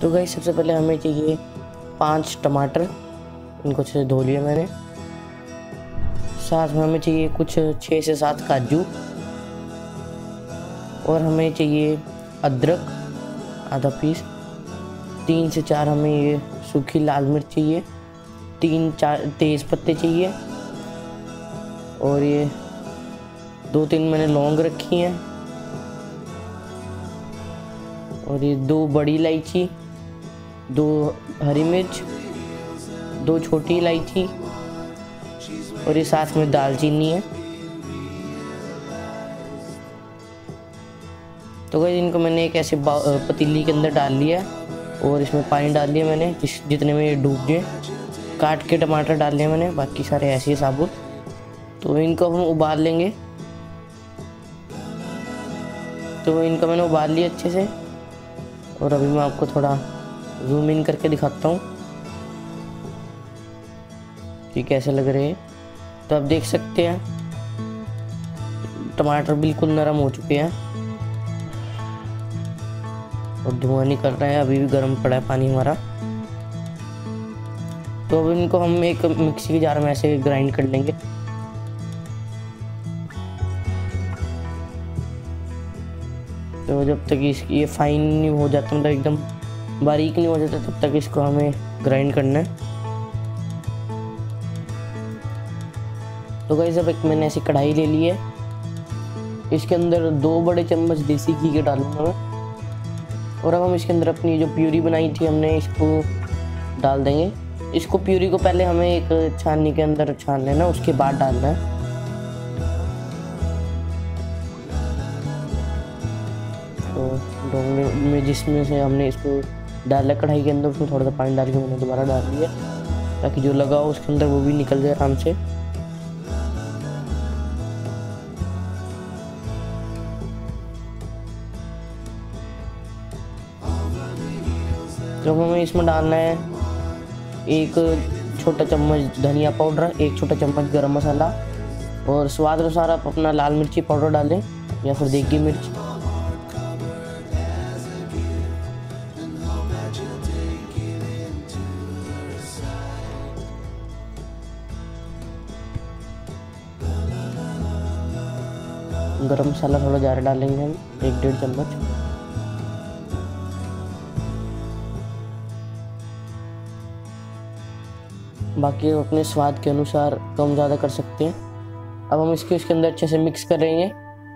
तो गाइस सबसे पहले हमें चाहिए 5 टमाटर, इनको अच्छे से धो लिया मैंने। साथ में हमें चाहिए कुछ 6 से 7 काजू, और हमें चाहिए अदरक आधा पीस, 3 से 4 हमें ये सूखी लाल मिर्च चाहिए, 3-4 तेज पत्ते चाहिए, और ये 2-3 मैंने लौंग रखी हैं, और ये 2 बड़ी इलायची, 2 हरी मिर्च, 2 छोटी इलायची, और ये साथ में दालचीनी है। तो गाइस इनको मैंने एक ऐसे पतीली के अंदर डाल लिया, और इसमें पानी डाल लिया मैंने जितने में ये डूब जाए। काट के टमाटर डाल लिया मैंने, बाकी सारे ऐसे ही साबुत। तो इनको हम उबाल लेंगे। तो इनको मैंने उबाल लिया अच्छे से, और अभी मैं आपको थोड़ा जूम इन करके दिखाता हूँ कि कैसे लग रहे हैं। तो आप देख सकते हैं टमाटर बिल्कुल नरम हो चुके हैं और धुआं नहीं कर रहा है, अभी भी गर्म पड़ा है पानी हमारा। तो अब इनको हम एक मिक्सी के जार में ऐसे ग्राइंड कर लेंगे। तो जब तक ये फाइन नहीं हो जाता, मतलब एकदम बारीक नहीं हो जाता, तब तक इसको हमें ग्राइंड करना है। तो गाइस अब एक मैंने ऐसी कढ़ाई ले ली है, इसके अंदर 2 बड़े चम्मच देसी घी के डालूंगा मैं, और अब हम इसके अंदर अपनी जो प्यूरी बनाई थी हमने इसको डाल देंगे। इसको प्यूरी को पहले हमें एक छाननी के अंदर छान लेना, उसके बाद डालना है। तो डोंगे में जिसमें से हमने इसको डाला कढ़ाई के अंदर, उसमें थोड़ा सा पानी डाल के मैंने दोबारा डाल दिया, ताकि जो लगा हो उसके अंदर वो भी निकल जाए आराम से। तो हमें इसमें डालना है 1 छोटा चम्मच धनिया पाउडर, 1 छोटा चम्मच गरम मसाला, और स्वाद अनुसार आप अपना लाल मिर्ची पाउडर डालें या फिर देगी मिर्च। गरम मसाला थोड़ा ज़्यादा डालेंगे हम, 1-1.5 चम्मच। बाकी अपने स्वाद के अनुसार कम ज़्यादा कर सकते हैं। अब हम इसके अंदर अच्छे से मिक्स करेंगे।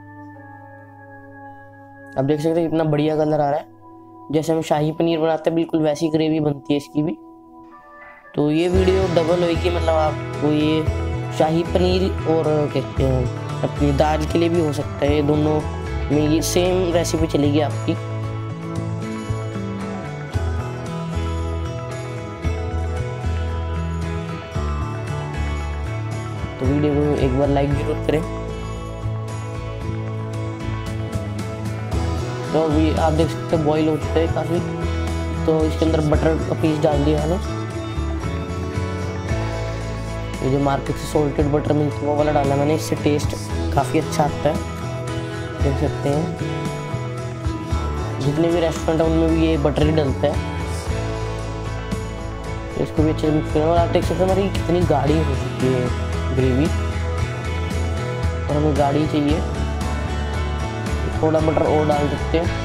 अब देख सकते हैं कितना बढ़िया कलर आ रहा है, जैसे हम शाही पनीर बनाते हैं बिल्कुल वैसी ग्रेवी बनती है इसकी भी। तो ये वीडियो डबल होगी, मतलब आपको ये शाही पनीर और कहते हैं अपनी दाल के लिए भी हो सकता है, ये दोनों में ये सेम रेसिपी चलेगी आपकी। तो वीडियो को एक बार लाइक जरूर करें। तो अभी आप देख सकते हैं बॉईल हो चुका है काफ़ी। तो इसके अंदर बटर का पीस डाल दिया मैंने, ये जो मार्केट से सॉल्टेड बटर मिलता है वो वाला डाला मैंने, इससे टेस्ट काफ़ी अच्छा आता है। देख सकते हैं जितने भी रेस्टोरेंट है उनमें भी ये बटर ही डलता है। तो इसको भी अच्छे से मिक्स करें, और आप देख सकते हैं हमारी कितनी गाढ़ी हो चुकी है ग्रेवी, और हमें गाढ़ी चाहिए। थोड़ा बटर और डाल सकते हैं।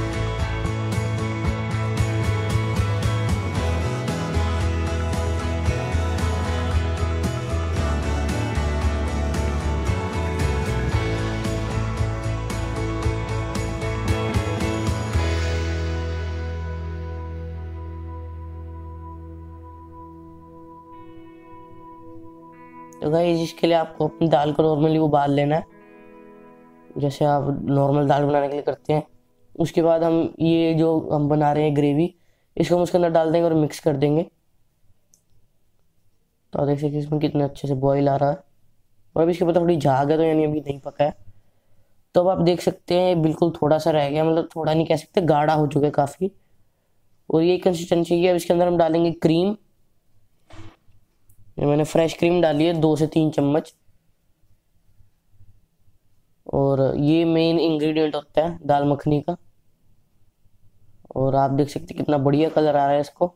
तो गाइस इसके लिए आपको अपनी दाल को नॉर्मली उबाल लेना है, जैसे आप नॉर्मल दाल बनाने के लिए करते हैं। उसके बाद हम ये जो हम बना रहे हैं ग्रेवी, इसको हम उसके अंदर डाल देंगे और मिक्स कर देंगे। तो आप देख सकते हैं इसमें कितने अच्छे से बॉईल आ रहा है, और अभी इसके ऊपर थोड़ी झाग है, तो यानी अभी नहीं पका है। तो अब आप देख सकते हैं बिल्कुल थोड़ा सा रह गया, मतलब थोड़ा नहीं कह सकते, गाढ़ा हो चुका है काफ़ी, और ये कंसिस्टेंसी है। अब इसके अंदर हम डालेंगे क्रीम। मैंने फ्रेश क्रीम डाली है 2 से 3 चम्मच, और ये मेन इंग्रेडिएंट होता है दाल मखनी का। और आप देख सकते हैं कितना बढ़िया कलर आ रहा है इसको।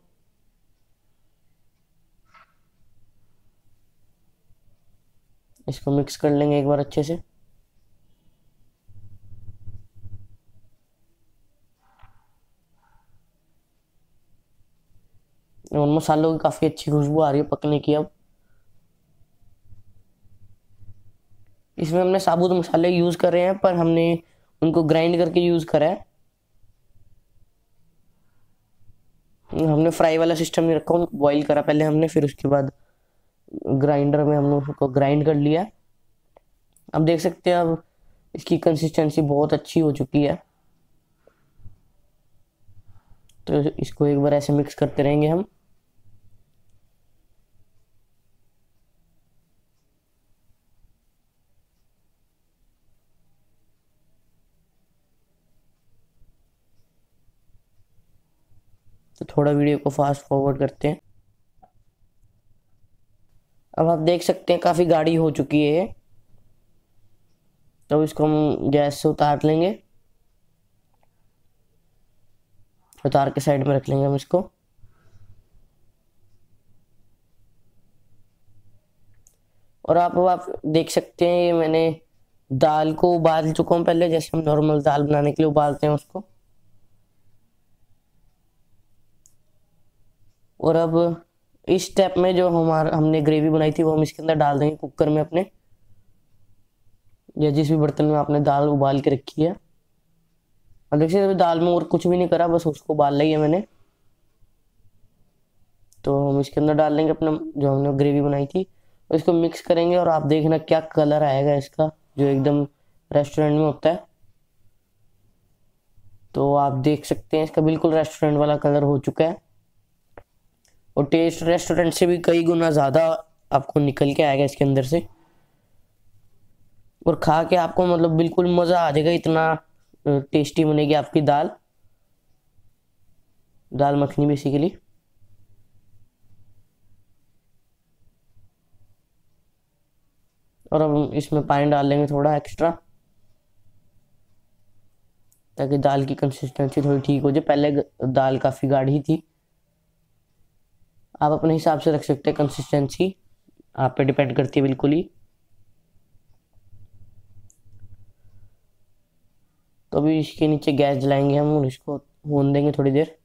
इसको मिक्स कर लेंगे एक बार अच्छे से। और मसालों की काफ़ी अच्छी खुशबू आ रही है पकने की। अब इसमें हमने साबुत मसाले यूज़ कर रहे हैं, पर हमने उनको ग्राइंड करके यूज़ करा है। हमने फ्राई वाला सिस्टम नहीं रखा, उनको बॉईल करा पहले हमने, फिर उसके बाद ग्राइंडर में हमने उसको ग्राइंड कर लिया। अब देख सकते हैं अब इसकी कंसिस्टेंसी बहुत अच्छी हो चुकी है। तो इसको एक बार ऐसे मिक्स करते रहेंगे हम। तो थोड़ा वीडियो को फास्ट फॉरवर्ड करते हैं। अब आप देख सकते हैं काफ़ी गाढ़ी हो चुकी है ये। तो इसको हम गैस से उतार लेंगे, उतार के साइड में रख लेंगे हम इसको। और आप देख सकते हैं ये मैंने दाल को उबाल चुका हूँ पहले, जैसे हम नॉर्मल दाल बनाने के लिए उबालते हैं उसको। और अब इस स्टेप में जो हमने ग्रेवी बनाई थी वो हम इसके अंदर डाल देंगे कुकर में अपने, या जिस भी बर्तन में आपने दाल उबाल के रखी है। और देखिए अभी दाल में और कुछ भी नहीं करा, बस उसको उबाल लिया है मैंने। तो हम इसके अंदर डाल लेंगे अपना जो हमने ग्रेवी बनाई थी, तो इसको मिक्स करेंगे। और आप देखना क्या कलर आएगा इसका, जो एकदम रेस्टोरेंट में होता है। तो आप देख सकते हैं इसका बिल्कुल रेस्टोरेंट वाला कलर हो चुका है, और टेस्ट रेस्टोरेंट से भी कई गुना ज़्यादा आपको निकल के आएगा इसके अंदर से। और खा के आपको मतलब बिल्कुल मज़ा आ जाएगा, इतना टेस्टी बनेगी आपकी दाल मखनी बेसिकली। और अब हम इसमें पानी डाल लेंगे थोड़ा एक्स्ट्रा, ताकि दाल की कंसिस्टेंसी थोड़ी ठीक हो जाए। पहले दाल काफ़ी गाढ़ी थी, आप अपने हिसाब से रख सकते हैं कंसिस्टेंसी, आप पे डिपेंड करती है बिल्कुल ही। तो अभी इसके नीचे गैस जलाएंगे हम और इसको होने देंगे थोड़ी देर।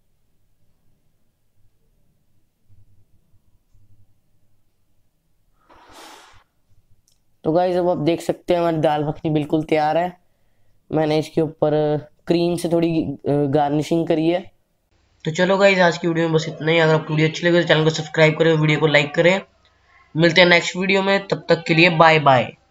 तो गाइस अब आप देख सकते हैं हमारी दाल मखनी बिल्कुल तैयार है। मैंने इसके ऊपर क्रीम से थोड़ी गार्निशिंग करी है। तो चलो गाइस आज की वीडियो में बस इतना ही। अगर आपको वीडियो अच्छी लगे तो चैनल को सब्सक्राइब करें, वीडियो को लाइक करें। मिलते हैं नेक्स्ट वीडियो में, तब तक के लिए बाय बाय।